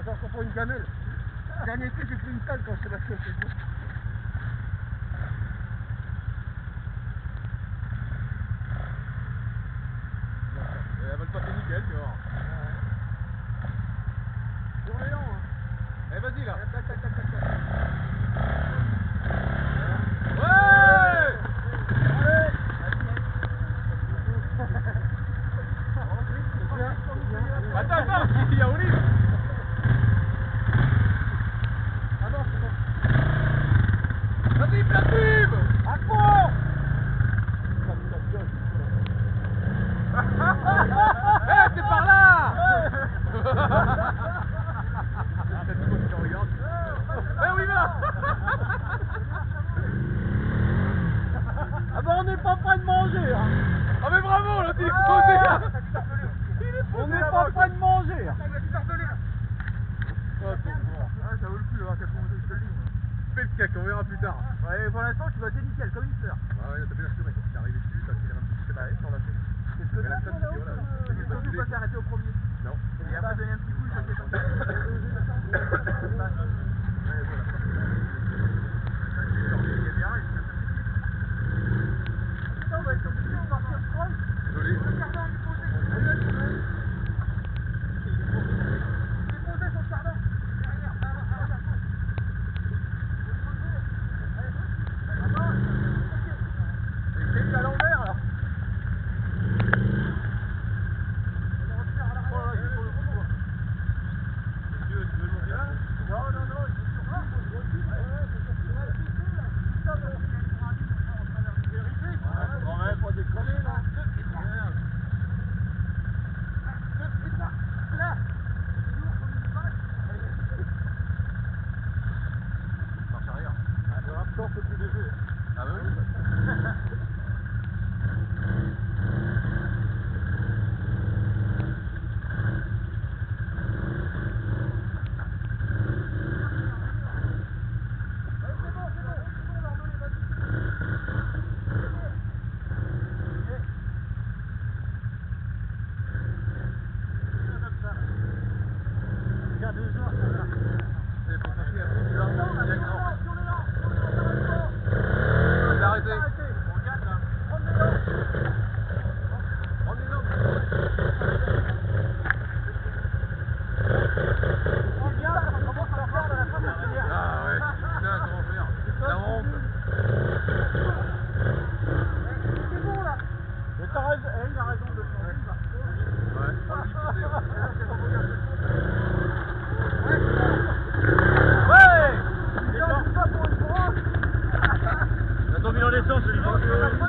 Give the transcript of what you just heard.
Attends, je prends une gamelle. Dernier coup, j'ai pris une pelle quand Sébastien s'est dit. Elle va le passer nickel, tu vois. Sur l'élan, hein. Eh, vas-y là. Tac, tac, tac, tac, tac. Ouais! Allez! Attends, il y a Olive. Ah non, c'est bon. Vas-y, platine! À fond! Eh, c'est par là! C'est tout le monde qui regarde. Eh oui, va! Ah bah on n'est pas prêt de manger, hein. Ah mais bravo, là, il est posé là! On n'est pas prêt de manger. Ah, Ça vaut le coup d'avoir 92, je te le dis. fais le cac, on verra plus tard. Ouais, pour l'instant, tu vas être nickel, comme une fleur. Ah ouais, t'as bien assuré, t'es arrivé dessus, t'as accéléré un petit peu, t'as sur la tête. C'est ce que Mais la t'as tête, fait, voilà. c'est surtout pas s'arrêter au premier. Non. Et après donner un petit coup, ça fait pas. Ouais, voilà. Putain, on va être obligé de partir de croche. Désolé. Le cardan, il est posé. Il est posé son cardan. Derrière, à la gauche. C'est à l'envers là. Ah oui. C'est pour passer un peu plus loin, bien grand. Arrêtez. Ah ouais, putain, comment faire? La honte. C'est bon là. Mais t'as raison, il a raison de le changer. Ouais, on lui poser, Ouais. Il est là pour une brosse. T'as ton bilan d'essence, celui-là.